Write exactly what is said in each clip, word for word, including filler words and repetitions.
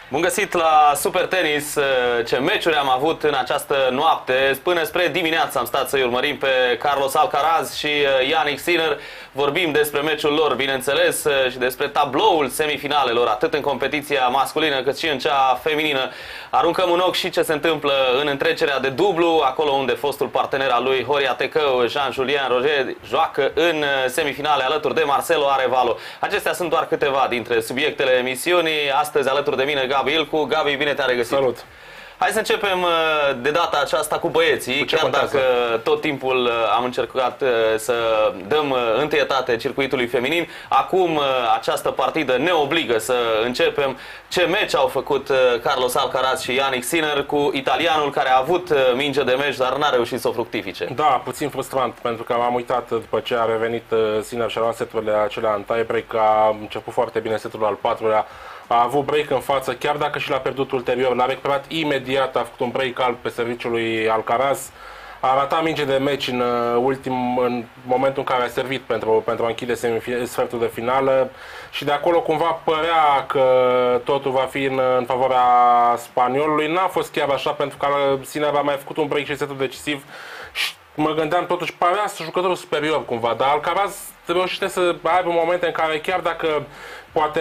Bun găsit la Super Tenis. Ce meciuri am avut în această noapte. Până spre dimineață am stat să-i urmărim pe Carlos Alcaraz și Jannik Sinner. Vorbim despre meciul lor, bineînțeles, și despre tabloul semifinalelor, atât în competiția masculină cât și în cea feminină. Aruncăm un ochi și ce se întâmplă în întrecerea de dublu, acolo unde fostul partener al lui Horia Tecău, Jean-Julien Roger, joacă în semifinale alături de Marcelo Arevalo. Acestea sunt doar câteva dintre subiectele emisiunii. Astăzi alături de mine Gabi Ilcu. Gabi, bine te-am regăsit! Salut! Hai să începem de data aceasta cu băieții, chiar contează? Dacă tot timpul am încercat să dăm întâietate circuitului feminin. Acum această partidă ne obligă să începem. Ce meci au făcut Carlos Alcaraz și Jannik Sinner cu italianul care a avut minge de meci, dar n-a reușit să o fructifice. Da, puțin frustrant, pentru că m-am uitat după ce a revenit Sinner și a luat seturile acelea în tie-break, a început foarte bine setul al patrulea. A avut break în față, chiar dacă și l-a pierdut ulterior, l-a recuperat imediat, a făcut un break alb pe serviciul lui Alcaraz. A ratat minge de meci în, ultim, în momentul în care a servit pentru, pentru a închide sfertul de finală și de acolo cumva părea că totul va fi în, în favoarea spaniolului. N-a fost chiar așa, pentru că Sinner a mai făcut un break și setul decisiv și mă gândeam totuși, părea jucătorul superior cumva, dar Alcaraz reușește să aibă momente în care chiar dacă poate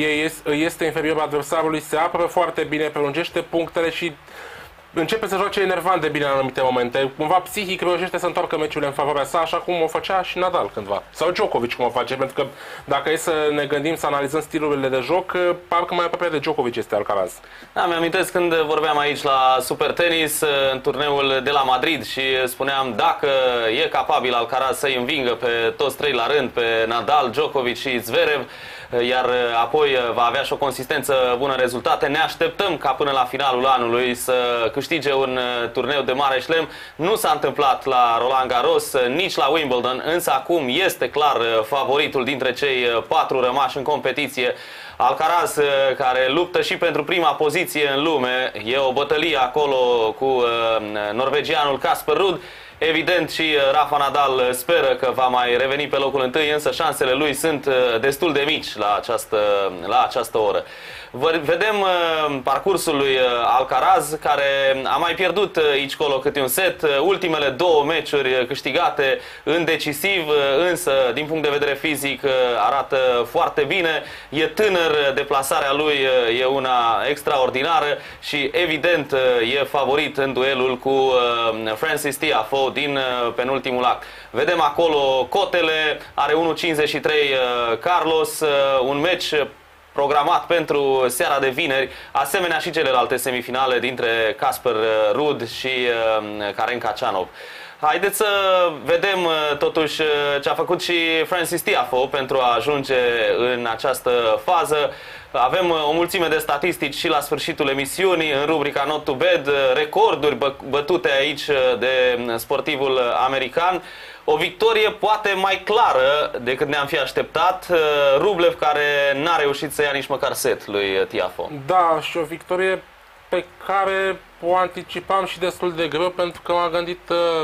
este inferior adversarului, se apără foarte bine, prelungește punctele și începe să joace enervant de bine în anumite momente. Cumva psihic reușește să întoarcă meciurile în favoarea sa, așa cum o făcea și Nadal cândva. Sau Djokovic cum o face, pentru că dacă e să ne gândim, să analizăm stilurile de joc, parcă mai aproape de Djokovic este Alcaraz. Da, mi-amintesc când vorbeam aici la Super Tenis, în turneul de la Madrid și spuneam dacă e capabil Alcaraz să-i învingă pe toți trei la rând, pe Nadal, Djokovic și Zverev, iar apoi va avea și o consistență bună în rezultate. Ne așteptăm ca până la finalul anului să câștige un turneu de mare șlem. Nu s-a întâmplat la Roland Garros, nici la Wimbledon, însă acum este clar favoritul dintre cei patru rămași în competiție. Alcaraz, care luptă și pentru prima poziție în lume, e o bătălie acolo cu norvegianul Casper Ruud. Evident și Rafa Nadal speră că va mai reveni pe locul întâi, însă șansele lui sunt destul de mici la această, la această oră. Vedem parcursul lui Alcaraz, care a mai pierdut aici colo câte un set. Ultimele două meciuri câștigate în decisiv, însă din punct de vedere fizic arată foarte bine. E tânăr, deplasarea lui e una extraordinară și evident e favorit în duelul cu Frances Tiafoe din penultimul act. Vedem acolo cotele, are unu virgulă cincizeci și trei Carlos, un meci programat pentru seara de vineri, asemenea și celelalte semifinale dintre Casper Ruud și Karen Khachanov. Haideți să vedem totuși ce a făcut și Frances Tiafoe pentru a ajunge în această fază. Avem o mulțime de statistici și la sfârșitul emisiunii, în rubrica Not to Bad, recorduri bătute aici de sportivul american. O victorie poate mai clară decât ne-am fi așteptat. Rublev, care n-a reușit să ia nici măcar set lui Tiafoe. Da, și o victorie pe care o anticipam și destul de greu, pentru că m-am gândit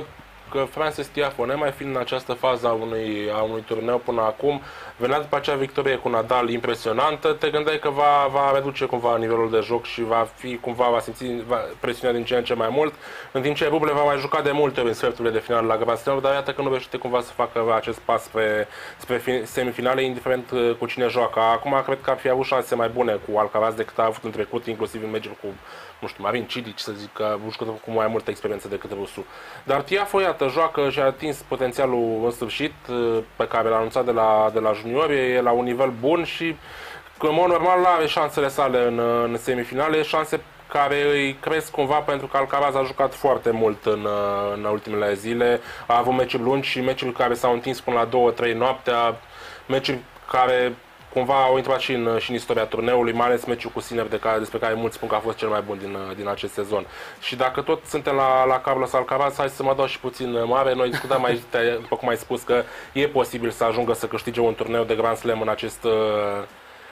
că Frances Tiafoe, nemai fiind în această fază a unui, a unui turneu până acum, venea după acea victorie cu Nadal impresionantă, te gândeai că va, va reduce cumva nivelul de joc și va fi cumva, va simți va, presiunea din ce în ce mai mult, în timp ce Rublev va mai juca de multe ori în sferturile de final la Grand Slam, dar iată că nu reușește cumva să facă acest pas spre, spre semifinale, indiferent cu cine joacă. Acum cred că ar fi avut șanse mai bune cu Alcaraz decât a avut în trecut, inclusiv în meciul cu, nu știu, Marin Cilic, să zic, că jucător cu mai multă experiență decât rusul. Dar Tiafoe, iată, joacă și a atins potențialul în sfârșit pe care l-a anunțat de la, de la juniori, e la un nivel bun și în mod normal are șansele sale în, în semifinale, șanse care îi cresc cumva pentru că Alcaraz a jucat foarte mult în, în ultimele zile, a avut meciuri lungi și meciuri care s-au întins până la două trei noaptea, meciuri care cumva au intrat și în, și în istoria turneului, mai ales meciul cu Sinner, de care, despre care mulți spun că a fost cel mai bun din, din acest sezon. Și dacă tot suntem la, la Carlos Alcaraz, hai să mă dau și puțin mare. Noi discutam aici, după cum ai spus, că e posibil să ajungă să câștige un turneu de Grand Slam în acest,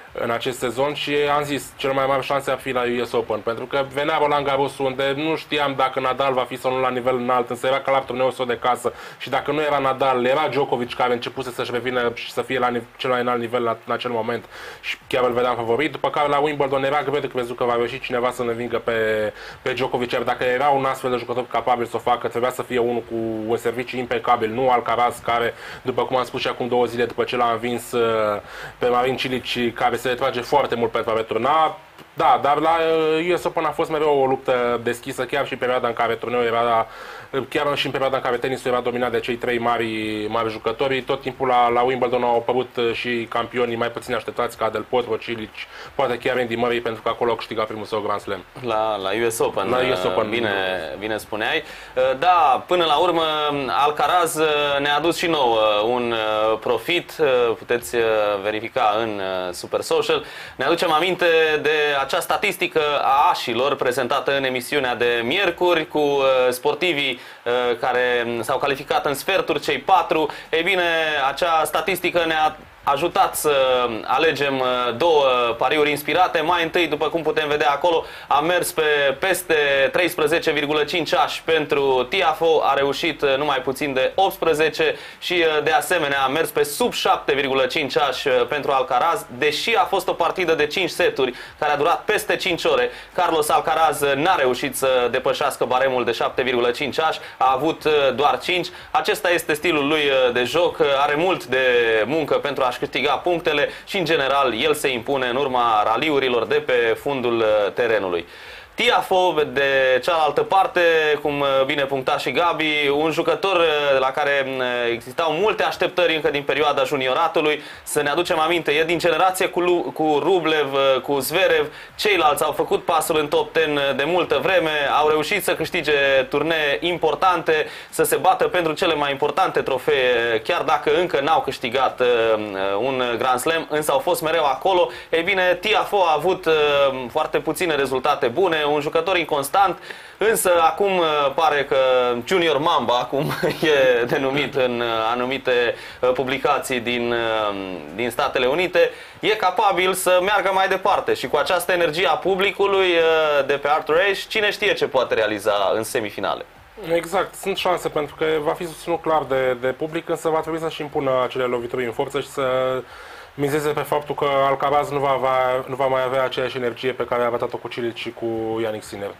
în acest sezon și am zis, cel mai mare șanse ar fi la U S Open, pentru că venea Roland Garros unde nu știam dacă Nadal va fi sau nu la nivel înalt, însă era ca la turneul său de casă și dacă nu era Nadal, era Djokovic care începuse să-și revină și să fie la cel mai înalt nivel la, în acel moment și chiar îl vedeam favorit, după care la Wimbledon era greu de crezut că va reuși cineva să ne învingă pe, pe Djokovic, iar dacă era un astfel de jucător capabil să o facă, trebuia să fie unul cu un serviciu impecabil, nu Alcaraz care, după cum am spus și acum două zile, după ce l-a învins pe Marin Cilic, care se retrage foarte mult pentru a returna. Da, dar la U S Open a fost mereu o luptă deschisă, chiar și în perioada în care turneul era, chiar și în perioada în care tenisul era dominat de cei trei mari, mari jucători. Tot timpul la, la Wimbledon au apărut și campionii mai puțin așteptați ca Del Potro, Cilic, poate chiar Andy Murray, pentru că acolo a câștigat primul său Grand Slam. La, la U S Open, la U S Open. Bine, bine spuneai. Da, până la urmă Alcaraz ne-a adus și nouă un profit, puteți verifica în Super Social. Ne aducem aminte de acea statistică a așilor prezentată în emisiunea de miercuri cu sportivii care s-au calificat în sferturi, cei patru. Ei bine, acea statistică ne-a ajutat să alegem două pariuri inspirate. Mai întâi, după cum putem vedea acolo, a mers pe peste treisprezece virgulă cinci ași pentru Tiafoe, a reușit numai puțin de optsprezece și de asemenea a mers pe sub șapte virgulă cinci ași pentru Alcaraz, deși a fost o partidă de cinci seturi care a durat peste cinci ore. Carlos Alcaraz n-a reușit să depășească baremul de șapte virgulă cinci ași, a avut doar cinci. Acesta este stilul lui de joc, are mult de muncă pentru a-și câștiga punctele și în general el se impune în urma raliurilor de pe fundul terenului. Tiafoe, de cealaltă parte, cum bine puncta și Gabi, un jucător la care existau multe așteptări încă din perioada junioratului. Să ne aducem aminte, e din generație cu, cu Rublev, cu Zverev. Ceilalți au făcut pasul în top zece de multă vreme, au reușit să câștige turnee importante, să se bată pentru cele mai importante trofee, chiar dacă încă n-au câștigat un Grand Slam, însă au fost mereu acolo. Ei bine, Tiafoe a avut foarte puține rezultate bune, un jucător inconstant, însă acum pare că Junior Mamba, acum e denumit în anumite publicații din, din Statele Unite, e capabil să meargă mai departe și cu această energie a publicului de pe Arthur Ashe, cine știe ce poate realiza în semifinale. Exact, sunt șanse pentru că va fi susținut clar de, de public, însă va trebui să-și impună acele lovituri în forță și să mizeze pe faptul că Alcaraz nu va, avea, nu va mai avea aceeași energie pe care a arătat-o cu Cilic și cu Jannik Sinner.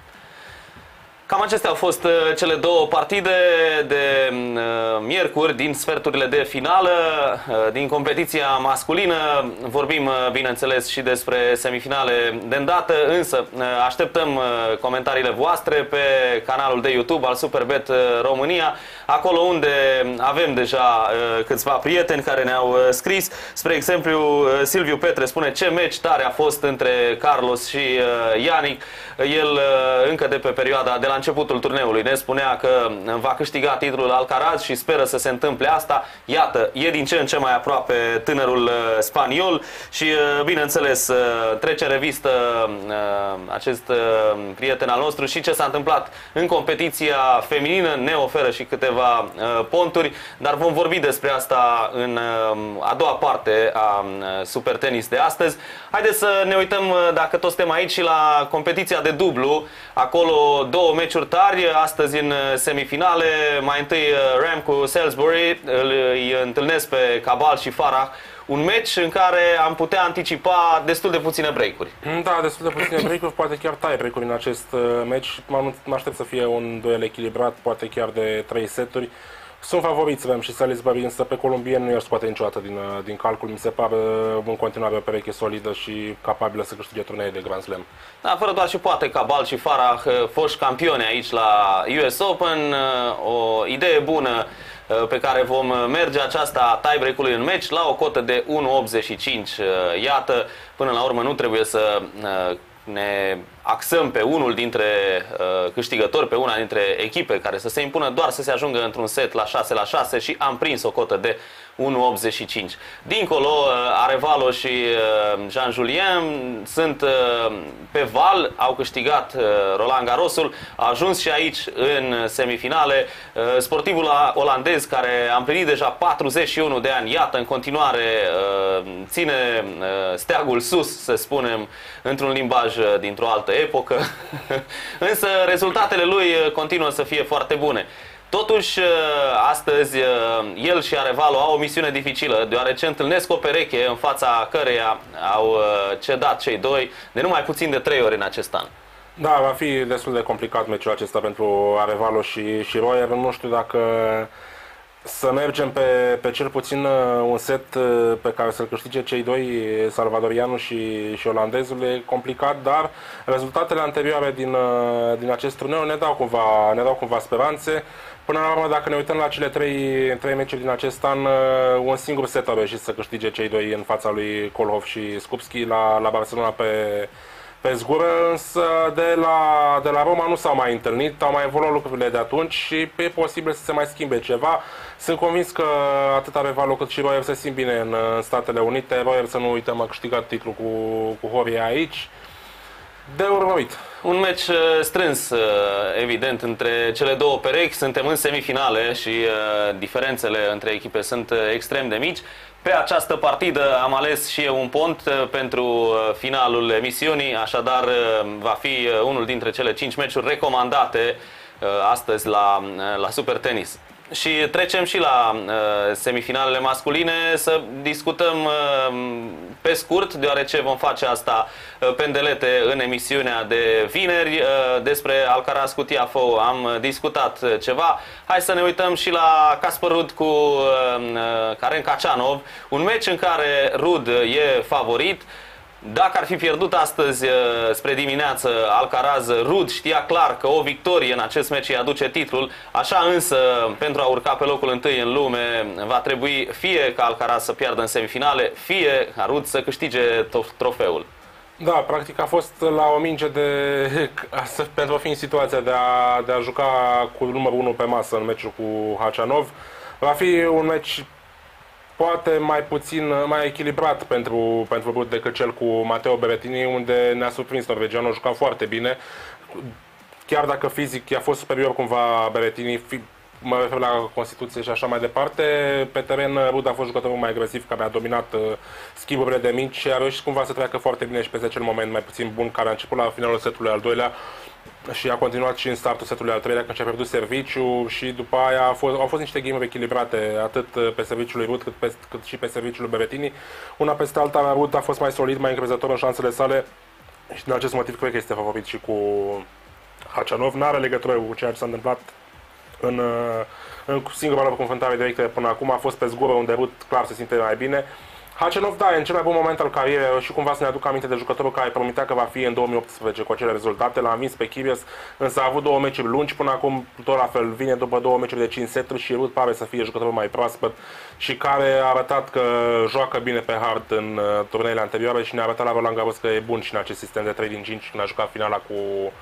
Cam acestea au fost cele două partide de miercuri din sferturile de finală din competiția masculină. Vorbim, bineînțeles, și despre semifinale de îndată, însă așteptăm comentariile voastre pe canalul de YouTube al Superbet România, acolo unde avem deja câțiva prieteni care ne-au scris. Spre exemplu, Silviu Petre spune: ce meci tare a fost între Carlos și Jannik. El încă de pe perioada de la începutul turneului ne spunea că va câștiga titlul Alcaraz și speră să se întâmple asta. Iată, e din ce în ce mai aproape tânărul spaniol și, bineînțeles, trece în revistă acest prieten al nostru și ce s-a întâmplat în competiția feminină. Ne oferă și câteva ponturi, dar vom vorbi despre asta în a doua parte a Super Tenis de astăzi. Haideți să ne uităm, dacă toți suntem aici, și la competiția de dublu. Acolo două meciuri tari, astăzi în semifinale. Mai întâi Ram cu Salisbury, îi întâlnesc pe Cabal și Farah. Un meci în care am putea anticipa destul de puține break-uri. Da, destul de puține break-uri, poate chiar tie break-uri în acest meci. Mă aștept să fie un duel echilibrat, poate chiar de trei seturi. Sunt favoriți Rem și Salisbury, însă pe colombieni nu i-ar scoate niciodată din, din calcul. Mi se pare în continuare o pereche solidă și capabilă să câștige turnee de Grand Slam. Da, fără doar și poate Cabal și Farah, foști campioni aici la U S Open. O idee bună pe care vom merge, aceasta tiebreak-ului în meci, la o cotă de unu virgulă optzeci și cinci. Iată, până la urmă nu trebuie să ne axăm pe unul dintre uh, câștigători, pe una dintre echipe care să se impună, doar să se ajungă într-un set la șase la șase și am prins o cotă de unu optzeci și cinci. Dincolo, Arevalo și Jean Julien sunt pe val, au câștigat Roland Garrosul, a ajuns și aici în semifinale. Sportivul olandez, care a împlinit deja patruzeci și unu de ani, iată, în continuare ține steagul sus, să spunem, într-un limbaj dintr-o altă epocă. Însă rezultatele lui continuă să fie foarte bune. Totuși, astăzi, el și Arevalo au o misiune dificilă, deoarece întâlnesc o pereche în fața căreia au cedat cei doi de numai puțin de trei ori în acest an. Da, va fi destul de complicat meciul acesta pentru Arevalo și, și Royer. Nu știu dacă să mergem pe, pe cel puțin un set pe care să-l câștige cei doi, salvadorianul și, și olandezul, e complicat, dar rezultatele anterioare din, din acest turneu ne dau cumva, ne dau cumva speranțe. Până la urmă, dacă ne uităm la cele trei, trei meciuri din acest an, un singur set au reușit să câștige cei doi în fața lui Kohlhoff și Skupski la, la Barcelona pe, pe zgură, însă de la, de la Roma nu s-au mai întâlnit, au mai evoluat lucrurile de atunci și e posibil să se mai schimbe ceva. Sunt convins că atât Arevalo cât și Royer se simt bine în, în Statele Unite. Royer, să nu uităm, a câștigat titlul cu, cu Horia aici. De urmărit. Un meci strâns, evident, între cele două perechi. Suntem în semifinale și diferențele între echipe sunt extrem de mici. Pe această partidă am ales și eu un pont pentru finalul emisiunii, așadar va fi unul dintre cele cinci meciuri recomandate astăzi la, la Super Tenis. Și trecem și la uh, semifinalele masculine, să discutăm uh, pe scurt, deoarece vom face asta uh, pendelete în emisiunea de vineri. Uh, despre Alcaraz cu Tiafoe am discutat ceva. Hai să ne uităm și la Casper Ruud cu uh, Karen Khachanov, un meci în care Ruud e favorit. Dacă ar fi pierdut astăzi spre dimineață Alcaraz, Ruud știa clar că o victorie în acest meci îi aduce titlul. Așa însă, pentru a urca pe locul întâi în lume, va trebui fie ca Alcaraz să piardă în semifinale, fie ca Ruud să câștige trofeul. Da, practic a fost la o minge de, pentru a fi în situația de a, de a juca cu numărul unu pe masă în meciul cu Khachanov. Va fi un meci poate mai puțin, mai echilibrat pentru, pentru Ruud decât cel cu Matteo Berrettini, unde ne-a surprins norvegianul, a jucat foarte bine. Chiar dacă fizic i-a fost superior cumva Berrettini, mă refer la Constituție și așa mai departe, pe teren Ruud a fost jucătorul mai agresiv, care a dominat uh, schimburile de mici și a reușit cumva să treacă foarte bine și peste acel moment mai puțin bun, care a început la finalul setului al doilea și a continuat și în startul setului al treilea, când și-a pierdut serviciu și după aia a fost, au fost niște game-uri echilibrate, atât pe serviciul lui Ruud cât, pe, cât și pe serviciul lui Berrettini. Una peste alta, Ruud a fost mai solid, mai încrezător în șansele sale și din acest motiv cred că este favorit și cu Khachanov. N-are legătură cu ceea ce s-a întâmplat în, în singura lor confruntare directă până acum, a fost pe zgură unde Ruud clar se simte mai bine. Khachanov, da, e în cel mai bun moment al carierei și cumva să ne aduc aminte de jucătorul care promitea că va fi în două mii optsprezece cu acele rezultate. L-a învins pe Kyrgios, însă a avut două meciuri lungi până acum, tot la fel, vine după două meciuri de cinci seturi și Ruud pare să fie jucătorul mai proaspăt și care a arătat că joacă bine pe hard în uh, turneile anterioare și ne-a arătat la Roland Garros că e bun și în acest sistem de trei din cinci când a jucat finala cu,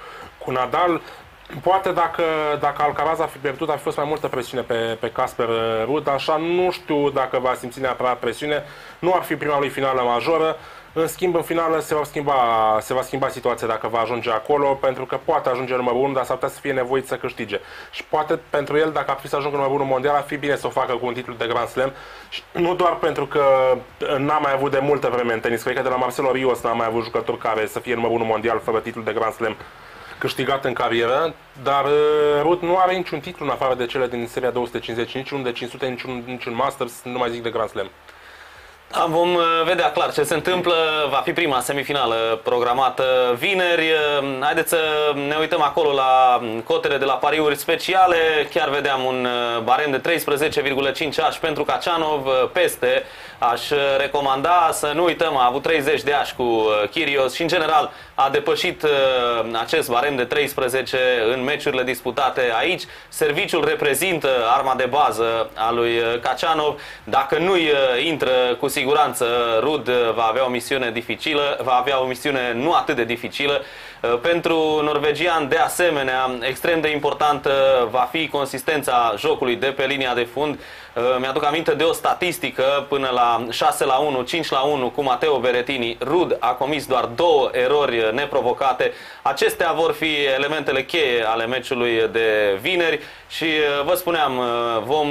cu Nadal. Poate dacă, dacă Alcaraz ar fi pierdut, ar fi fost mai multă presiune pe, pe Casper Ruud, așa nu știu dacă va simți neapărat presiune, nu ar fi prima lui finală majoră, în schimb în finală se va schimba, se va schimba situația dacă va ajunge acolo, pentru că poate ajunge numărul unu, dar s-ar putea să fie nevoit să câștige. Și poate pentru el, dacă ar fi să ajungă numărul unu mondial, ar fi bine să o facă cu un titlu de Grand Slam, și nu doar pentru că n-a mai avut de multă vreme în tenis, cred că de la Marcelo Rios n-a mai avut jucători care să fie numărul unu mondial fără titlu de Grand Slam câștigat în carieră, dar Ruud nu are niciun titlu în afară de cele din seria două sute cincizeci, niciunul de cinci sute, niciun, niciun Masters, nu mai zic de Grand Slam. Da, vom vedea clar ce se întâmplă. Va fi prima semifinală programată vineri. Haideți să ne uităm acolo la cotele de la pariuri speciale. Chiar vedeam un barem de treisprezece virgulă cinci ași pentru Khachanov, peste. Aș recomanda să nu uităm, a avut treizeci de ași cu Kyrgios și în general a depășit acest barem de treisprezece în meciurile disputate aici. Serviciul reprezintă arma de bază a lui Khachanov. Dacă nu-i intră, cu siguranță Ruud va avea o misiune dificilă, va avea o misiune nu atât de dificilă. Pentru norvegian, de asemenea, extrem de importantă va fi consistența jocului de pe linia de fund. Mi-aduc aminte de o statistică până la șase la unu, cinci la unu cu Matteo Berrettini. Rud a comis doar două erori neprovocate. Acestea vor fi elementele cheie ale meciului de vineri și vă spuneam, vom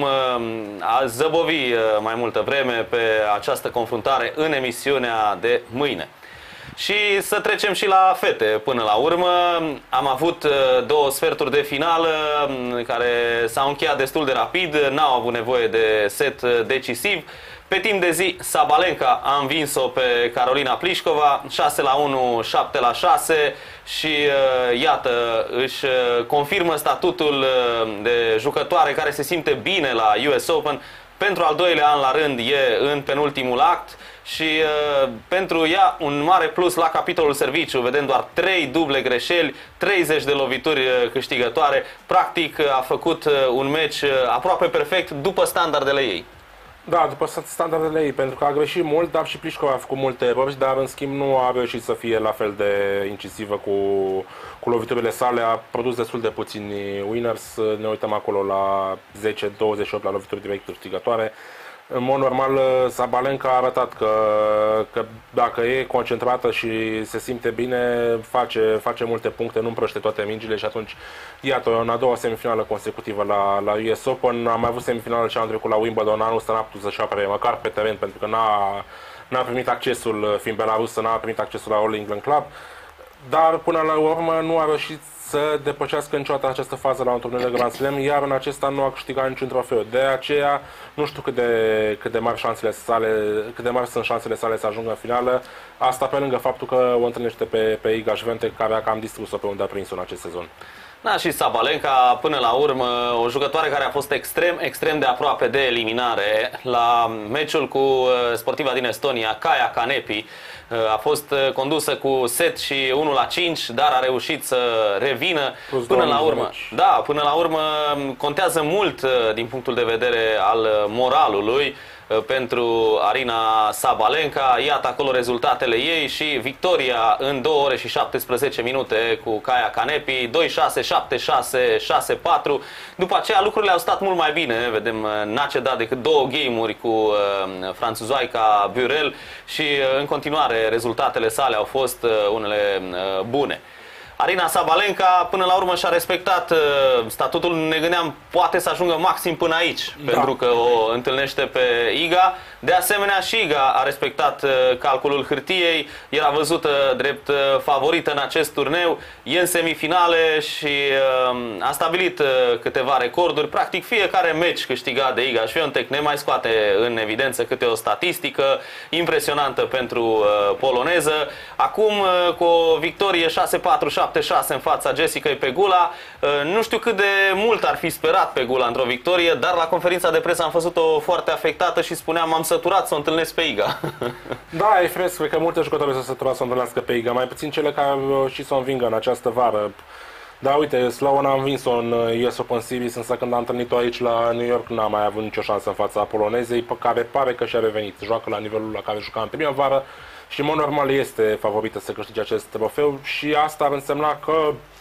zăbovi mai multă vreme pe această confruntare în emisiunea de mâine. Și să trecem și la fete până la urmă. Am avut două sferturi de finală care s-au încheiat destul de rapid, n-au avut nevoie de set decisiv. Pe timp de zi, Sabalenka a învins-o pe Carolina Pliskova șase la unu, șapte la șase și iată, își confirmă statutul de jucătoare care se simte bine la U S Open. Pentru al doilea an la rând e în penultimul act și uh, pentru ea un mare plus la capitolul serviciu. Vedem doar trei duble greșeli, treizeci de lovituri câștigătoare. Practic a făcut un meci aproape perfect după standardele ei. Da, după standardele ei, pentru că a greșit mult, dar și Pliskova a făcut multe erori, dar în schimb nu a reușit să fie la fel de incisivă cu, cu loviturile sale. A produs destul de puțini winners, ne uităm acolo la zece douăzeci și opt la lovituri direct câștigătoare. În mod normal, Sabalenka a arătat că, că dacă e concentrată și se simte bine, face, face multe puncte, nu împrăște toate mingile și atunci, iată, în a doua semifinală consecutivă la, la U S Open. Am mai avut semifinală ce anul trecut la Wimbledon, anul ăsta n-a putut să-și apere măcar pe teren, pentru că n-a, n-a primit accesul, fiind belarusă, n-a primit accesul la All England Club, dar până la urmă nu a reușit să depășească niciodată această fază la un turneu de Grand Slam, iar în acesta nu a câștigat niciun trofeu. De aceea nu știu cât de, cât de mari șansele sale, cât de mari sunt șansele sale să ajungă în finală. Asta pe lângă faptul că o întâlnește pe, pe Iga Swiatek, care a cam distrus-o pe unde a prins-o în acest sezon. Da, și Sabalenka, până la urmă, o jucătoare care a fost extrem, extrem de aproape de eliminare la meciul cu sportiva din Estonia, Kaia Kanepi. A fost condusă cu set și unu la cinci, dar a reușit să revină până la urmă. Da, până la urmă contează mult din punctul de vedere al moralului pentru Aryna Sabalenka. Iată acolo rezultatele ei și victoria în două ore și șaptesprezece minute cu Kaia Kanepi, doi șase, șapte șase, șase patru. După aceea lucrurile au stat mult mai bine. Vedem, n-a cedat decât două game-uri cu uh, franțuzoaica Burel și uh, în continuare rezultatele sale au fost uh, unele uh, bune. Aryna Sabalenka până la urmă și-a respectat uh, statutul, ne gândeam poate să ajungă maxim până aici, da, pentru că o întâlnește pe Iga. De asemenea și Iga a respectat uh, calculul hârtiei, era văzută drept uh, favorită în acest turneu, e în semifinale și uh, a stabilit uh, câteva recorduri. Practic fiecare meci câștigat de Iga Swiatek ne mai scoate în evidență câte o statistică impresionantă pentru uh, poloneză. Acum uh, cu o victorie șase patru, șapte șase în fața Jessicăi Pegula. Nu știu cât de mult ar fi sperat Pegula într-o victorie, dar la conferința de presă am văzut-o foarte afectată și spuneam, m-am săturat să o întâlnesc pe Iga. Da, e fresc, cred că multe jucători s-au săturat să o întâlnească pe Iga, mai puțin cele care au și să o învingă în această vară. Da, uite, Sloan a învins-o în U S Open Series, însă când a întâlnit-o aici la New York n-a mai avut nicio șansă în fața polonezei, pe care pare că și-a revenit. Joacă la nivelul la care juca în primăvară și, în mod normal, este favorită să câștige acest trofeu și asta ar însemna că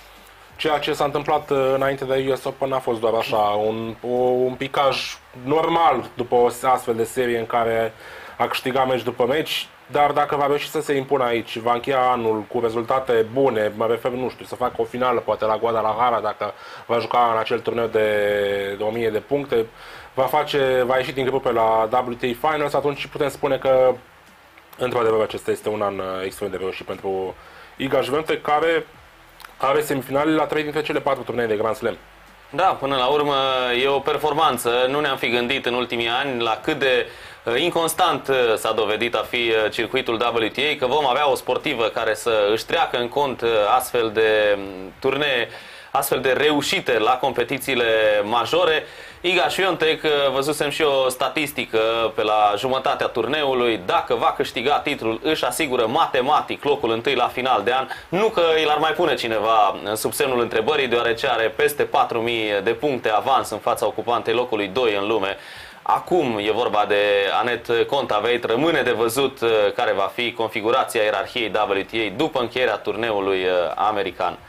ceea ce s-a întâmplat înainte de U S Open a fost doar așa, un, un picaj normal după o astfel de serie în care a câștigat meci după meci. Dar dacă va reuși să se impună aici, va încheia anul cu rezultate bune, mă refer, nu știu, să facă o finală poate la Guadalajara, dacă va juca în acel turneu de, de o mie de puncte, va, face, va ieși din grupe la W T A Finals, atunci putem spune că într-adevăr acesta este un an extrem de reușit pentru Iga Swiatek, care are semifinale la trei dintre cele patru turnee de Grand Slam. Da, până la urmă e o performanță. Nu ne-am fi gândit în ultimii ani la cât de inconstant s-a dovedit a fi circuitul W T A, că vom avea o sportivă care să își treacă în cont astfel de turnee, astfel de reușite la competițiile majore. Iga Swiatek, văzusem și o statistică pe la jumătatea turneului, dacă va câștiga titlul, își asigură matematic locul întâi la final de an. Nu că îl ar mai pune cineva sub semnul întrebării, deoarece are peste patru mii de puncte avans în fața ocupantei locului doi în lume. Acum e vorba de Anett Kontaveit, rămâne de văzut care va fi configurația ierarhiei W T A după încheierea turneului american.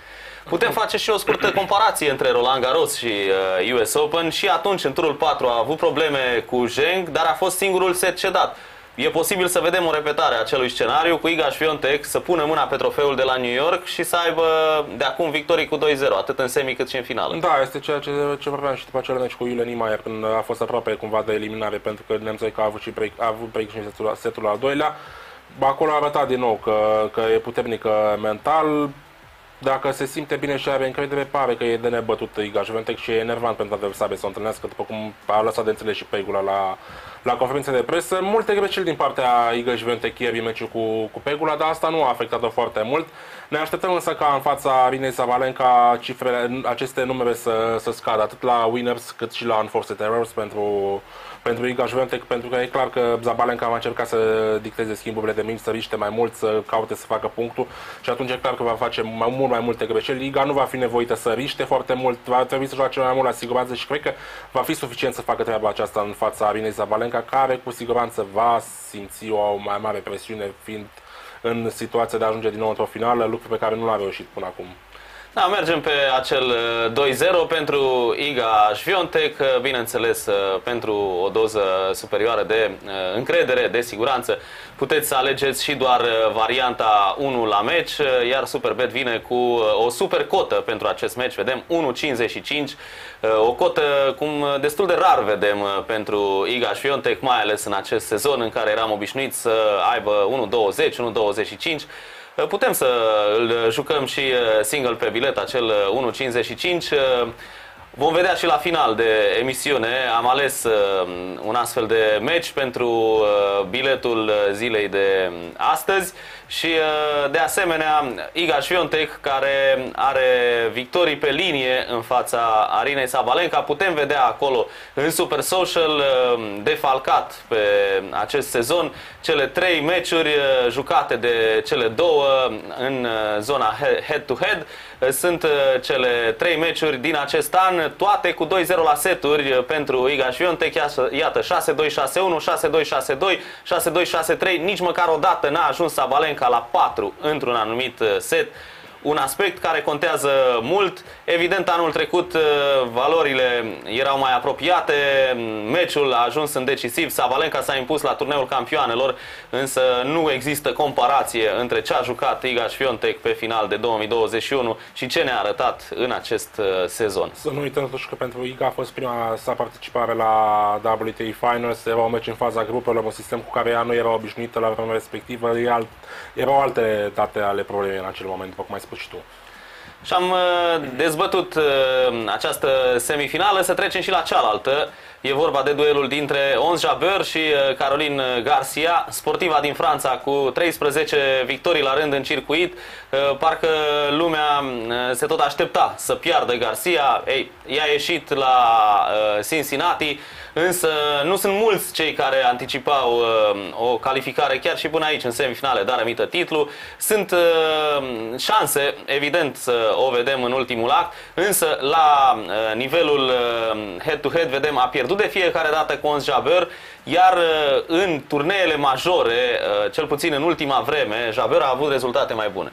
Putem face și o scurtă comparație între Roland Garros și uh, U S Open. Și atunci, în turul patru, a avut probleme cu Zheng, dar a fost singurul set cedat. E posibil să vedem o repetare a acelui scenariu cu Iga Świątek să pună mâna pe trofeul de la New York și să aibă de acum victorii cu doi zero, atât în semi cât și în finală. Da, este ceea ce, ce vorbeam și după acel meci cu Iulia Niemeyer, când a fost aproape cumva de eliminare, pentru că Nemțoica a avut și break, a avut break și în setul, setul al doilea. Acolo a arătat din nou că, că e puternică mental. Dacă se simte bine și are încredere, pare că e de nebătut Iga Świątek și e enervant pentru adversare să o întâlnească, după cum a lăsat de înțeles și Pegula la, la conferința de presă. Multe greșeli din partea Iga Świątek ieri în meciul cu, cu Pegula, dar asta nu a afectat-o foarte mult. Ne așteptăm însă ca în fața Arinei Sabalenka cifrele, aceste numere să, să scadă, atât la winners cât și la unforced errors pentru, pentru Iga Świątek, pentru că e clar că Sabalenka va încerca să dicteze schimburile de mingi, să riște mai mult, să caute să facă punctul și atunci e clar că va face mai, mult mai multe greșeli. Iga nu va fi nevoită să riște foarte mult, va trebui să joace mai mult la siguranță și cred că va fi suficient să facă treaba aceasta în fața Arinei Sabalenka, care cu siguranță va simți o mai mare presiune fiind în situația de a ajunge din nou într-o finală, lucru pe care nu l-a reușit până acum. Da, mergem pe acel doi zero pentru Iga Świątek, bineînțeles pentru o doză superioară de încredere, de siguranță. Puteți să alegeți și doar varianta unu la meci, iar Superbet vine cu o super cotă pentru acest meci. Vedem unu virgulă cincizeci și cinci, o cotă cum destul de rar vedem pentru Iga Świątek, mai ales în acest sezon în care eram obișnuiți să aibă unu virgulă douăzeci, unu virgulă douăzeci și cinci. Putem să îl jucăm și single pe bilet, acel unu virgulă cincizeci și cinci. Vom vedea și la final de emisiune. Am ales un astfel de meci pentru biletul zilei de astăzi și de asemenea Iga Świątek, care are victorii pe linie în fața Arinei Sabalenka. Putem vedea acolo în Super Social defalcat pe acest sezon cele trei meciuri jucate de cele două în zona head-to-head. Sunt cele trei meciuri din acest an, toate cu doi zero la seturi pentru Iga Świątek. Iată, șase doi șase unu, șase doi șase doi, șase doi șase trei, nici măcar o dată n-a ajuns Sabalenka la patru într-un anumit set. Un aspect care contează mult. Evident, anul trecut valorile erau mai apropiate, meciul a ajuns în decisiv, Sabalenka s-a impus la turneul campioanelor, însă nu există comparație între ce a jucat Iga Świątek pe final de două mii douăzeci și unu și ce ne-a arătat în acest sezon. Să nu uităm totuși că pentru Iga a fost prima sa participare la W T A Finals, era un meci în faza grupelor, un sistem cu care ea nu era obișnuită la vremea respectivă, erau alte date ale problemei în acel moment, după cum ai spus și tu. Și am dezbătut această semifinală, să trecem și la cealaltă. E vorba de duelul dintre Ons Jabeur și Caroline Garcia, sportiva din Franța cu treisprezece victorii la rând în circuit. Parcă lumea se tot aștepta să piardă Garcia. Ei, i-a ieșit la Cincinnati, însă nu sunt mulți cei care anticipau o calificare chiar și până aici în semifinale, dar rămită titlu. Sunt șanse, evident, să o vedem în ultimul act, însă la nivelul head-to-head vedem a pierdut de fiecare dată cu Ons Jabeur, iar în turneele majore, cel puțin în ultima vreme, Jabeur a avut rezultate mai bune.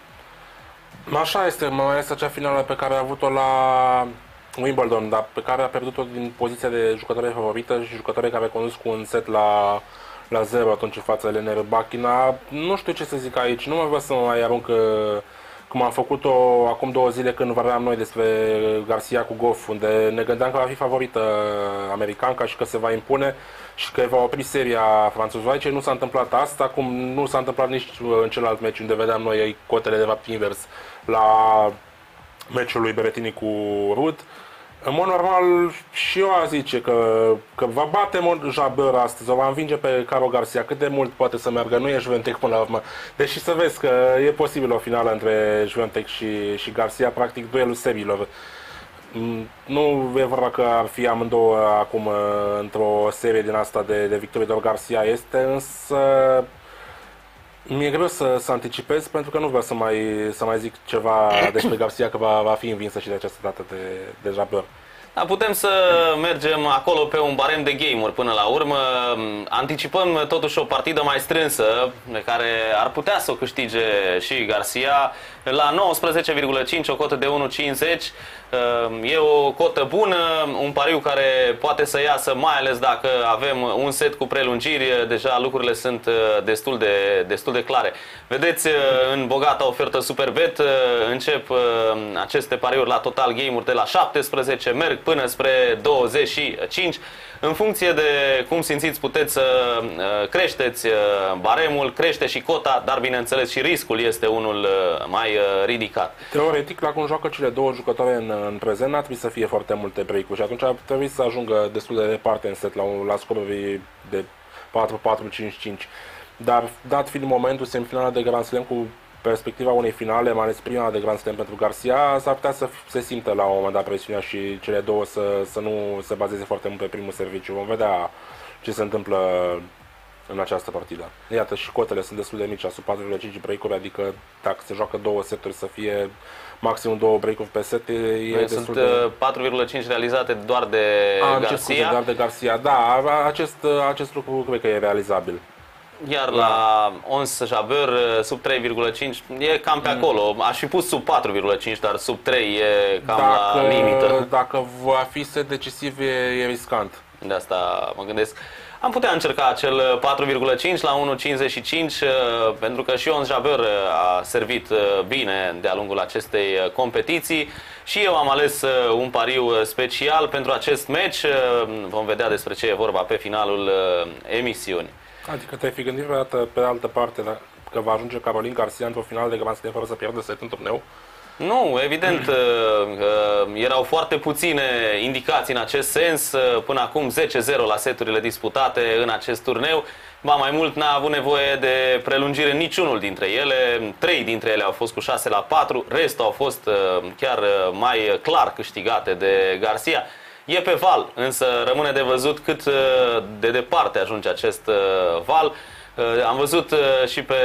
Așa este, mai ales acea finală pe care a avut-o la Wimbledon, dar pe care a pierdut-o din poziția de jucătoare favorită și jucătoare care a condus cu un set la, la zero atunci în fața Elena Rybakina. Nu știu ce să zic aici, nu mă vreau să mă mai arunc cum am făcut-o acum două zile când vorbeam noi despre Garcia cu Goff, unde ne gândeam că va fi favorită americanca și că se va impune și că va opri seria franțuză. Aici nu s-a întâmplat asta, cum nu s-a întâmplat nici în celălalt meci unde vedeam noi cotele de fapt invers la meciul lui Berrettini cu Ruud. În mod normal și eu aș zice că, că va bate Jabeur astăzi, o va învinge pe Caro Garcia. Cât de mult poate să meargă, nu e Świątek până la urmă. Deși să vezi că e posibil o finală între Świątek și, și Garcia, practic duelul serilor. Nu e vorba că ar fi amândouă acum într-o serie din asta de, de victorii, doar Garcia este, însă mi-e greu să, să anticipez pentru că nu vreau să mai, să mai zic ceva despre Garcia, că va, va fi învinsă și de această dată de, de Jabeur. Da, putem să mergem acolo pe un barem de game-uri până la urmă. Anticipăm totuși o partidă mai strânsă, pe care ar putea să o câștige și Garcia. La nouăsprezece virgulă cinci, o cotă de unu virgulă cincizeci. E o cotă bună, un pariu care poate să iasă, mai ales dacă avem un set cu prelungiri. Deja lucrurile sunt destul de, destul de clare. Vedeți, în bogata ofertă Superbet încep aceste pariuri la total game-uri de la șaptesprezece, merg până spre douăzeci și cinci. În funcție de cum simțiți, puteți să creșteți baremul, crește și cota, dar bineînțeles și riscul este unul mai ridicat. Teoretic, la cum joacă cele două jucătoare în, în prezent, n-ar trebui să fie foarte multe break-uri și atunci ar trebui să ajungă destul de departe în set, la, la scoruri de patru patru, cinci cinci. Dar, dat fiind momentul, semifinala de Grand Slam cu perspectiva unei finale, mai ales prima de Grand Slam pentru Garcia, s-ar putea să se simtă la un moment dat presiunea și cele două să, să nu se bazeze foarte mult pe primul serviciu. Vom vedea ce se întâmplă în această partidă. Iată, și cotele sunt destul de mici, la sub patru virgulă cinci break-uri, adică dacă se joacă două seturi să fie maximum două break-uri pe set, e destul Sunt de... patru virgulă cinci realizate doar de A, Garcia. Scuze, doar de Garcia. Da, acest, acest lucru cred că e realizabil. Iar la Ons Jabeur sub trei virgulă cinci e cam pe acolo. Aș fi pus sub patru virgulă cinci, dar sub trei e cam dacă, la limită. Dacă va fi set decisiv, e, e riscant. De asta mă gândesc. Am putea încerca acel patru virgulă cinci la unu virgulă cincizeci și cinci, pentru că și Ons Jabeur a servit bine de-a lungul acestei competiții. Și eu am ales un pariu special pentru acest meci. Vom vedea despre ce e vorba pe finalul emisiunii. Adică te-ai fi gândit pe altă, pe altă parte că va ajunge Caroline Garcia într-o finală de Grand Slam fără să pierdă set în turneu? Nu, evident, erau foarte puține indicații în acest sens. Până acum zece zero la seturile disputate în acest turneu. Ba mai mult, n-a avut nevoie de prelungire niciunul dintre ele. Trei dintre ele au fost cu șase la patru, restul au fost chiar mai clar câștigate de Garcia. E pe val, însă rămâne de văzut cât de departe ajunge acest val. Am văzut și pe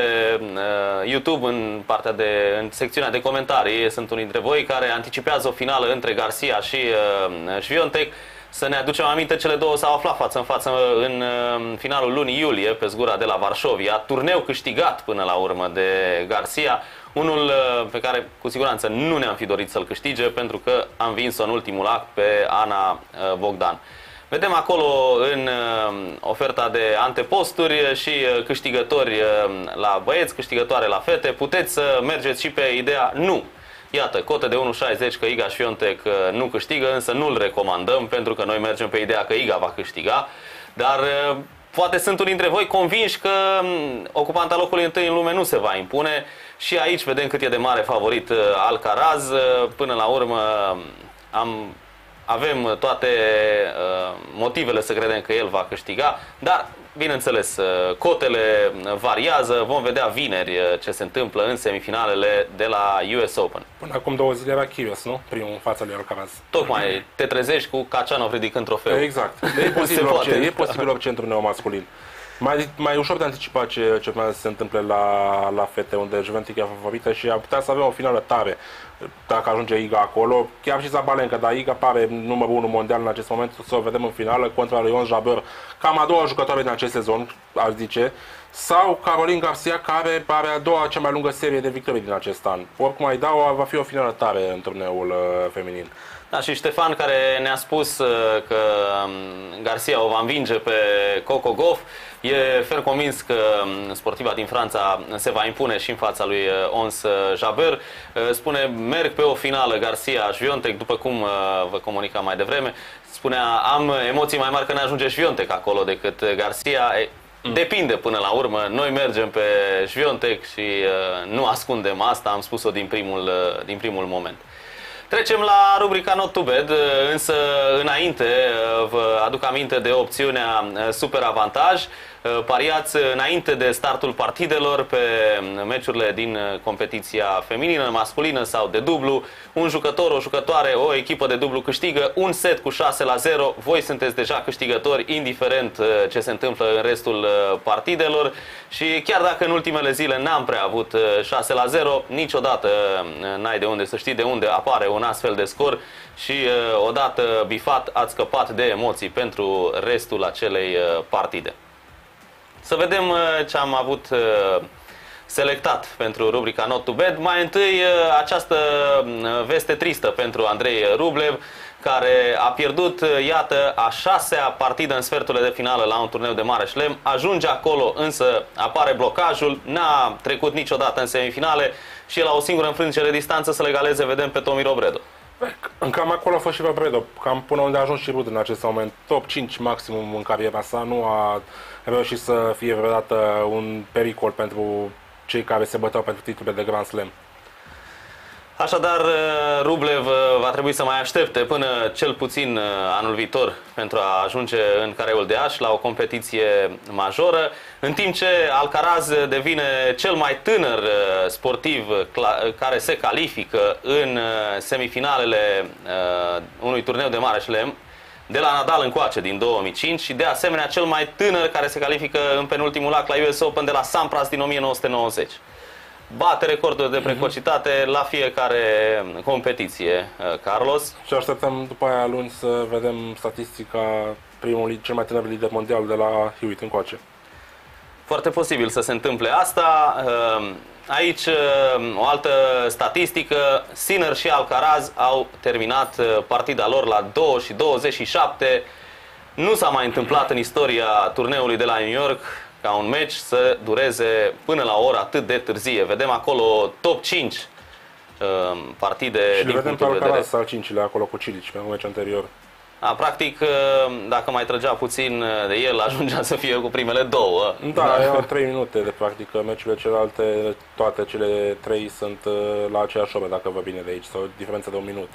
YouTube, în partea de, în secțiunea de comentarii, sunt unii dintre voi care anticipează o finală între Garcia și Świątek. Să ne aducem aminte, cele două s-au aflat față în față în finalul lunii iulie pe zgura de la Varșovia. Turneu câștigat până la urmă de Garcia. Unul pe care cu siguranță nu ne-am fi dorit să-l câștige, pentru că am vins-o în ultimul act pe Ana Bogdan. Vedem acolo în oferta de anteposturi și câștigători la băieți, câștigătoare la fete. Puteți să mergeți și pe ideea nu. Iată, cotă de unu virgulă șaizeci că Iga Świątek nu câștigă, însă nu-l recomandăm, pentru că noi mergem pe ideea că Iga va câștiga. Dar poate sunt unii dintre voi convinși că ocupanta locului întâi în lume nu se va impune. Și aici vedem cât e de mare favorit Alcaraz. Până la urmă am... avem toate uh, motivele să credem că el va câștiga, dar, bineînțeles, uh, cotele variază. Vom vedea vineri uh, ce se întâmplă în semifinalele de la U S Open. Până acum două zile era Kyrgios, nu? Primul în fața lui Alcaraz. Tocmai te trezești cu Khachanov ridicând trofeu. Exact. E posibil, orice, e posibil orice într-un neo masculin. Mai, mai ușor de anticipat ce, ce se întâmple la, la fete, unde Świątek e favorită și ar putea să avem o finală tare dacă ajunge Iga acolo. Chiar și Zabalenka, dar Iga pare numărul unu mondial în acest moment, să o vedem în finală contra lui Ons Jabeur, cam a doua jucătoare din acest sezon, aș zice, sau Caroline Garcia, care pare a doua cea mai lungă serie de victorii din acest an. Oricum ai dau, va fi o finală tare în turneul uh, feminin. Da, și Ștefan, care ne-a spus că Garcia o va învinge pe Coco Gauff, e fer convins că sportiva din Franța se va impune și în fața lui Ons Jabeur. Spune, merg pe o finală Garcia-Świątek, după cum vă comunicam mai devreme. Spunea, am emoții mai mari că ne ajunge Świątek acolo decât Garcia. Depinde până la urmă, noi mergem pe Świątek și nu ascundem asta, am spus-o din primul, din primul moment. Trecem la rubrica Not to Bet, însă înainte vă aduc aminte de opțiunea Super Avantaj. pariați înainte de startul partidelor pe meciurile din competiția feminină, masculină sau de dublu. Un jucător, o jucătoare, o echipă de dublu câștigă un set cu șase la zero. Voi sunteți deja câștigători, indiferent ce se întâmplă în restul partidelor. Și chiar dacă în ultimele zile n-am prea avut șase la zero, niciodată n-ai de unde să știi de unde apare un astfel de scor și odată bifat ați scăpat de emoții pentru restul acelei partide. Să vedem ce am avut selectat pentru rubrica Not to Bad. Mai întâi această veste tristă pentru Andrei Rublev, care a pierdut, iată, a șasea partidă în sferturile de finală la un turneu de mare șlem. Ajunge acolo, însă apare blocajul, n-a trecut niciodată în semifinale și la o singură înfrângere de distanță să legaleze, vedem pe Tomi Robredo. Cam acolo a fost și Robredo, cam până unde a ajuns și Rud în acest moment. Top cinci maximum în cariera sa, nu a reușit să fie vreodată un pericol pentru cei care se băteau pentru titlurile de Grand Slam. Așadar, Rublev va trebui să mai aștepte până cel puțin anul viitor pentru a ajunge în careul de aș la o competiție majoră, în timp ce Alcaraz devine cel mai tânăr sportiv care se califică în semifinalele unui turneu de mare șlem, de la Nadal încoace din două mii cinci și de asemenea cel mai tânăr care se califică în penultimul act la U S Open de la Sampras din o mie nouă sute nouăzeci. Bate recorduri de precocitate la fiecare competiție, Carlos. Și așteptăm după aia luni să vedem statistica primului, cel mai tânăr lider mondial de la Hewitt încoace. Foarte posibil să se întâmple asta. Aici o altă statistică, Sinner și Alcaraz au terminat partida lor la două și douăzeci și șapte. Nu s-a mai întâmplat în istoria turneului de la New York ca un meci să dureze până la o oră atât de târzie. Vedem acolo top cinci uh, partide și din vedem pe punctul de vedere. Alcaraz al cincilea acolo cu Cilic pe un meci anterior. A, practic, uh, dacă mai trăgea puțin de el, ajungea să fie cu primele două. Da, da. Au trei minute de practică. Meciurile celelalte, toate cele trei sunt uh, la aceeași oră, dacă vă bine de aici, sau o diferență de un minut.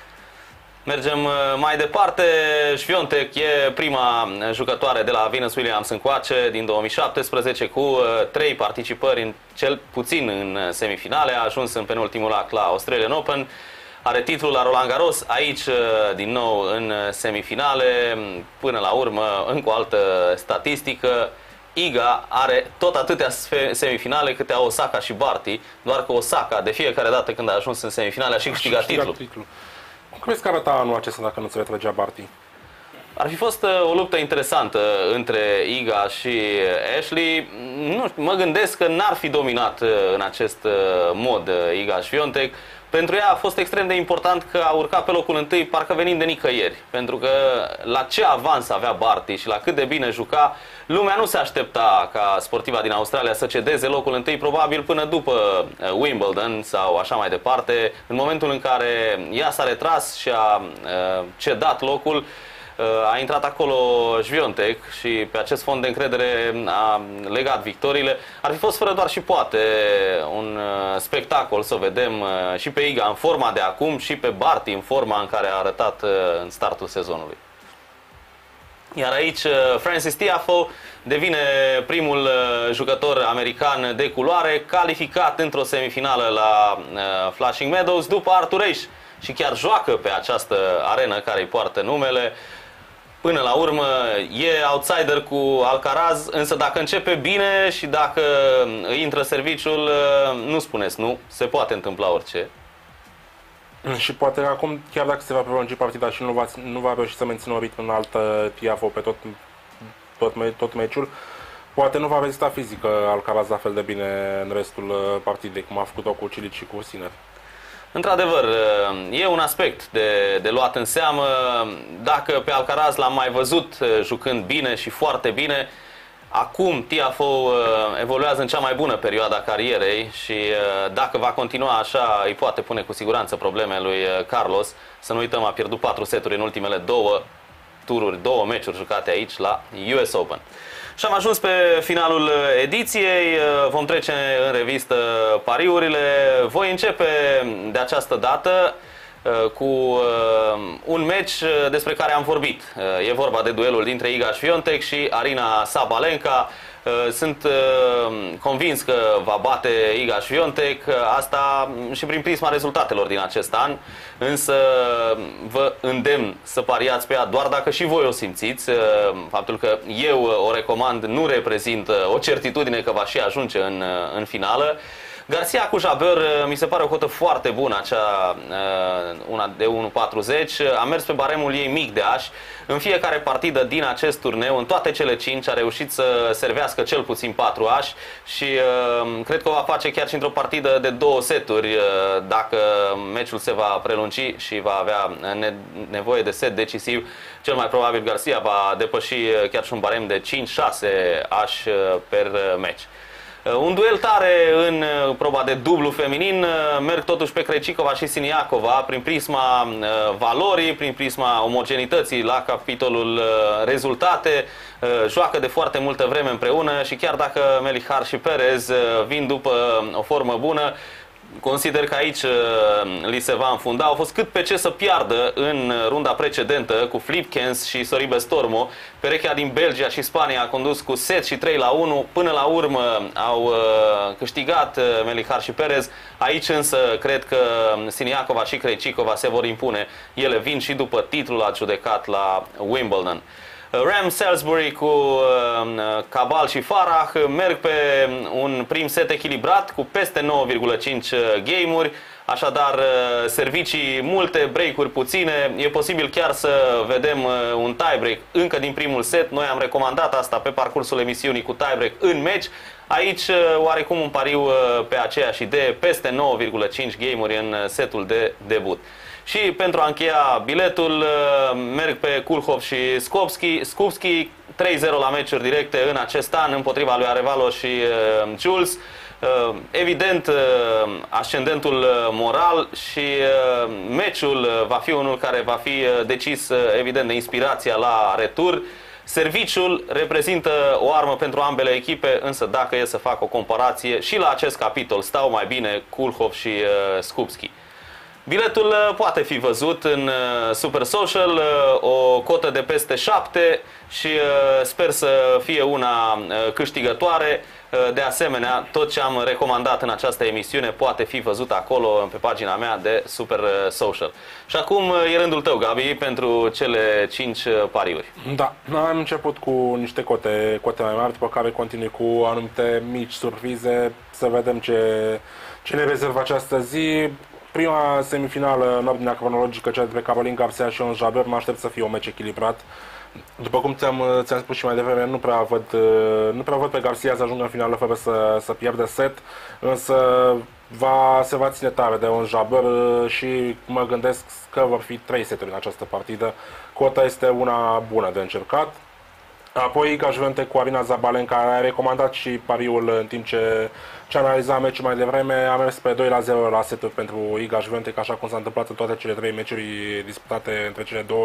Mergem mai departe. Świątek e prima jucătoare de la Venus Williams încoace din două mii șaptesprezece cu trei participări, în, cel puțin în semifinale. A ajuns în penultimul act la Australian Open. Are titlul la Roland Garros, aici din nou în semifinale. Până la urmă, încă o altă statistică. Iga are tot atâtea semifinale câte au Osaka și Barty, doar că Osaka de fiecare dată când a ajuns în semifinale a și câștigat titlul. titlul. Cum crezi că arăta anul acesta dacă nu se retrăgea Barty? Ar fi fost o luptă interesantă între Iga și Ashley. Nu știu, mă gândesc că n-ar fi dominat în acest mod Iga Świątek. Pentru ea a fost extrem de important că a urcat pe locul întâi, parcă venind de nicăieri. Pentru că la ce avans avea Barty și la cât de bine juca, lumea nu se aștepta ca sportiva din Australia să cedeze locul întâi, probabil până după Wimbledon sau așa mai departe. În momentul în care ea s-a retras și a cedat locul, a intrat acolo Świątek și pe acest fond de încredere a legat victoriile. Ar fi fost fără doar și poate un spectacol să vedem și pe Iga în forma de acum și pe Barty în forma în care a arătat în startul sezonului. Iar aici Frances Tiafoe devine primul jucător american de culoare calificat într-o semifinală la Flushing Meadows după Arthur Ashe și chiar joacă pe această arenă care îi poartă numele. Până la urmă e outsider cu Alcaraz, însă dacă începe bine și dacă îi intră serviciul, nu spuneți nu, se poate întâmpla orice. Și poate acum, chiar dacă se va prelungi partida și nu va, nu va reuși să mențină un ritm înalt Tiafoe pe tot, tot, tot meciul, poate nu va rezista fizică Alcaraz la fel de bine în restul partidei, cum a făcut-o cu Cilic și cu Sinner. Într-adevăr, e un aspect de, de luat în seamă. Dacă pe Alcaraz l-am mai văzut jucând bine și foarte bine, acum Tiafoe evoluează în cea mai bună perioadă a carierei și dacă va continua așa, îi poate pune cu siguranță probleme lui Carlos. Să nu uităm, a pierdut patru seturi în ultimele două tururi, două meciuri jucate aici la U S Open. Și am ajuns pe finalul ediției, vom trece în revistă pariurile. Voi începe de această dată cu un meci despre care am vorbit. E vorba de duelul dintre Iga Świątek și Aryna Sabalenka. Sunt convins că va bate Iga Świątek, asta și prin prisma rezultatelor din acest an, însă vă îndemn să pariați pe ea doar dacă și voi o simțiți. Faptul că eu o recomand nu reprezintă o certitudine că va și ajunge în, în finală. Garcia cu Jabeur mi se pare o cotă foarte bună, acea una de unu patruzeci. A mers pe baremul ei mic de aș. În fiecare partidă din acest turneu, în toate cele cinci, a reușit să servească cel puțin patru aș și uh, cred că o va face chiar și într-o partidă de două seturi, uh, dacă meciul se va prelungi și va avea ne nevoie de set decisiv. Cel mai probabil Garcia va depăși chiar și un barem de cinci șase aș per meci. Un duel tare în proba de dublu feminin, merg totuși pe Krejcikova și Siniakova prin prisma valorii, prin prisma omogenității la capitolul rezultate. Joacă de foarte multă vreme împreună și chiar dacă Melichar și Perez vin după o formă bună, consider că aici li se va înfunda. Au fost cât pe ce să piardă în runda precedentă cu Flipkens și Sorribe Stormo. Perechea din Belgia și Spania a condus cu set și trei la unu. Până la urmă au câștigat Melichar și Perez. Aici însă cred că Siniakova și Krejcikova se vor impune. Ele vin și după titlul adjudecat la Wimbledon. Ram Salisbury cu uh, Cabal și Farah merg pe un prim set echilibrat cu peste nouă virgulă cinci game-uri, așadar uh, servicii multe, break-uri puține. E posibil chiar să vedem uh, un tie-break încă din primul set. Noi am recomandat asta pe parcursul emisiunii cu tie-break în meci. Aici uh, oarecum un pariu uh, pe aceeași idee, peste nouă virgulă cinci game-uri în setul de debut. Și pentru a încheia biletul, merg pe Kulhov și Skupski. Skupski trei zero la meciuri directe în acest an împotriva lui Arevalo și Jules. Evident, ascendentul moral și meciul va fi unul care va fi decis, evident, de inspirația la retur. Serviciul reprezintă o armă pentru ambele echipe, însă dacă e să fac o comparație, și la acest capitol stau mai bine Kulhov și Skupski. Biletul poate fi văzut în Super Social, o cotă de peste șapte și sper să fie una câștigătoare. De asemenea, tot ce am recomandat în această emisiune poate fi văzut acolo pe pagina mea de Super Social. Și acum e rândul tău, Gabi, pentru cele cinci pariuri. Da, am început cu niște cote, cote mai mari, după care continui cu anumite mici surprize, să vedem ce, ce ne rezervă această zi. Prima semifinală în ordinea cronologică, cea dintre Caroline Garcia și Ons Jabeur, mă aștept să fie un meci echilibrat. După cum ți-am ți-am spus și mai devreme, nu prea văd, nu prea văd pe Garcia să ajungă în finală fără să, să pierde set, însă va, se va ține tare de Ons Jabeur și mă gândesc că vor fi trei seturi în această partidă. Cota este una bună de încercat. Apoi Iga Świątek cu Aryna Sabalenka, a recomandat și pariul în timp ce, ce analiza meciul mai devreme. A mers pe doi la zero la seturi pentru Iga Świątek, așa cum s-a întâmplat în toate cele trei meciuri disputate între cele două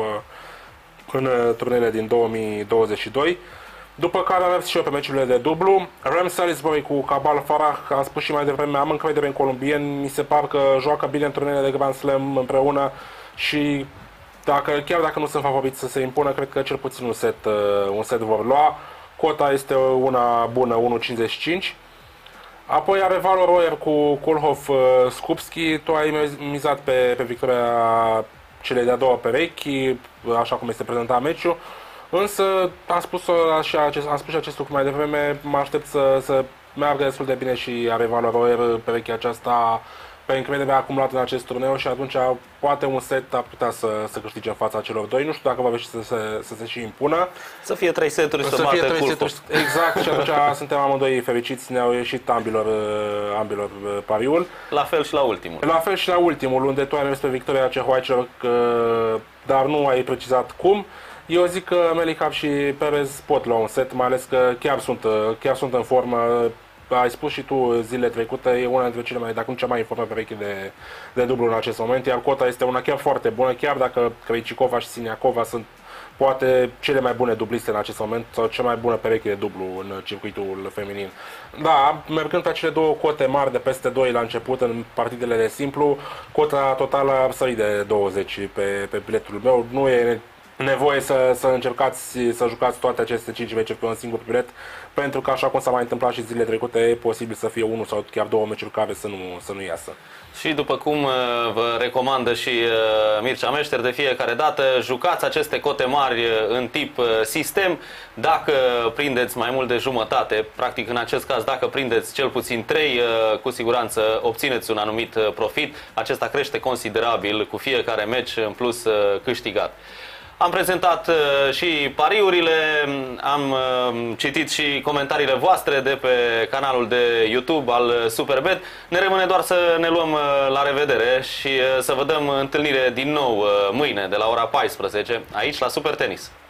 în turnele din două mii douăzeci și doi. După care am mers și eu pe meciurile de dublu. Ram Salisbury cu Cabal Farah, am spus și mai devreme, am încredere în colombieni, mi se par că joacă bine în turnele de Grand Slam împreună și Dacă, chiar dacă nu sunt favoriți să se impună, cred că cel puțin un set, un set vor lua. Cota este una bună, unu cincizeci și cinci. Apoi are Valo Royer cu Kulhov Skupski. Tu ai mizat pe, pe victoria celei de-a doua perechi, așa cum este prezentat meciul. Însă am spus, așa, acest, am spus și acest lucru mai devreme, mă aștept să, să meargă destul de bine și are Valo Royer perechea aceasta pe încrederea acumulată în acest turneu și atunci poate un set ar putea să, să câștige în fața celor doi. Nu știu dacă va reuși să, să, să se și impună. Să fie trei seturi și să, să bate trei seturi. Exact, și atunci suntem amândoi fericiți, ne-au ieșit ambilor, ambilor pariul. La fel și la ultimul. La fel și la ultimul, unde tu ai mers pe victoria cehoaicilor, dar nu ai precizat cum. Eu zic că Melichar și Perez pot lua un set, mai ales că chiar sunt, chiar sunt în formă. Ai spus și tu zilele trecute, e una dintre cele mai, dacă nu cea mai informă pereche de, de dublu în acest moment, iar cota este una chiar foarte bună, chiar dacă Krejcikova și Siniakova sunt poate cele mai bune dubliste în acest moment sau cea mai bună pereche de dublu în circuitul feminin. Da, mergând pe acele două cote mari de peste doi la început în partidele de simplu, cota totală ar sări de douăzeci pe, pe biletul meu. Nu e nevoie să, să încercați să jucați toate aceste cinci meciuri pe un singur bilet, pentru că, așa cum s-a mai întâmplat și zilele trecute, e posibil să fie unul sau chiar două meciuri care să nu, să nu iasă. Și după cum vă recomandă și Mircea Meșter de fiecare dată, jucați aceste cote mari în tip sistem. Dacă prindeți mai mult de jumătate, practic în acest caz dacă prindeți cel puțin trei, cu siguranță obțineți un anumit profit. Acesta crește considerabil cu fiecare meci în plus câștigat. Am prezentat uh, și pariurile, am uh, citit și comentariile voastre de pe canalul de YouTube al Superbet. Ne rămâne doar să ne luăm uh, la revedere și uh, să vă dăm întâlnire din nou uh, mâine de la ora paisprezece aici la Super Tenis.